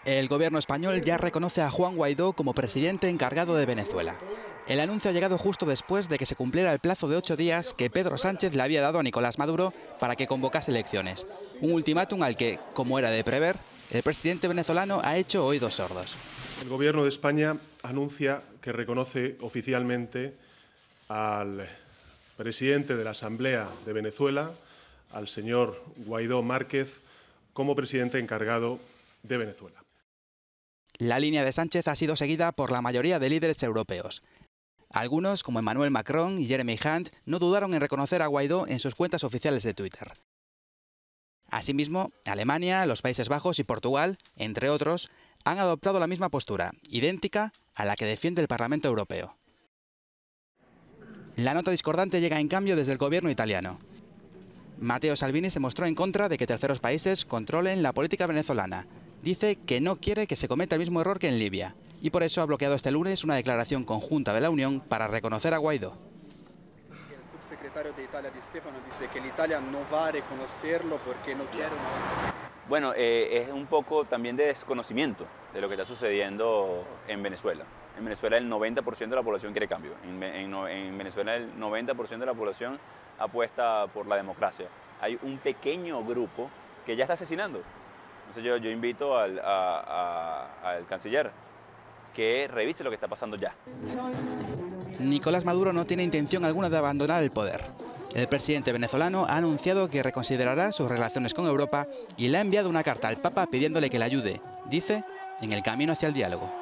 El gobierno español ya reconoce a Juan Guaidó como presidente encargado de Venezuela. El anuncio ha llegado justo después de que se cumpliera el plazo de 8 días que Pedro Sánchez le había dado a Nicolás Maduro para que convocase elecciones. Un ultimátum al que, como era de prever, el presidente venezolano ha hecho oídos sordos. El Gobierno de España anuncia que reconoce oficialmente al presidente de la Asamblea de Venezuela, al señor Guaidó Márquez, como presidente encargado de Venezuela. La línea de Sánchez ha sido seguida por la mayoría de líderes europeos. Algunos, como Emmanuel Macron y Jeremy Hunt, no dudaron en reconocer a Guaidó en sus cuentas oficiales de Twitter. Asimismo, Alemania, los Países Bajos y Portugal, entre otros, han adoptado la misma postura, idéntica a la que defiende el Parlamento Europeo. La nota discordante llega en cambio desde el gobierno italiano. Matteo Salvini se mostró en contra de que terceros países controlen la política venezolana. Dice que no quiere que se cometa el mismo error que en Libia, y por eso ha bloqueado este lunes una declaración conjunta de la Unión para reconocer a Guaidó. El subsecretario de Italia, Di Stefano, dice que Italia no va a reconocerlo porque no quiere una... Bueno, es un poco también de desconocimiento de lo que está sucediendo en Venezuela. En Venezuela el 90% de la población quiere cambio. En Venezuela el 90% de la población apuesta por la democracia. Hay un pequeño grupo que ya está asesinando. Entonces yo invito al canciller que revise lo que está pasando ya. Nicolás Maduro no tiene intención alguna de abandonar el poder. El presidente venezolano ha anunciado que reconsiderará sus relaciones con Europa y le ha enviado una carta al Papa pidiéndole que le ayude, dice, en el camino hacia el diálogo.